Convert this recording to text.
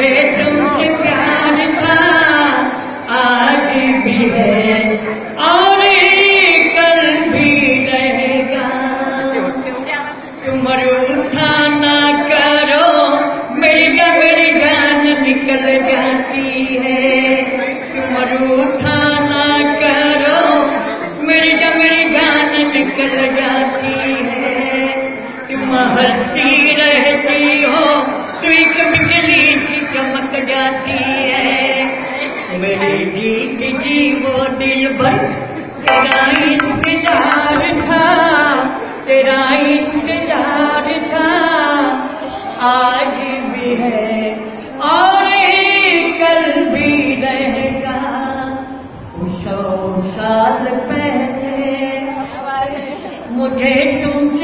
मुझे तुमसे प्यार था, आज भी है और कल भी रहेगा। तुम रूठा ना करो, मेरी जान निकल जाती है। तुम रूठा ना करो, मेरी जान निकल जाती है। तुम हंसती रहती हो तो एक बिजली सी चमक जाती है। मेरी जीत जी वो दिल भर, तेरा इंतजार था, तेरा इंतजार था, आज भी है और कल भी रहेगा। 100 साल पहले मुझे तुमसे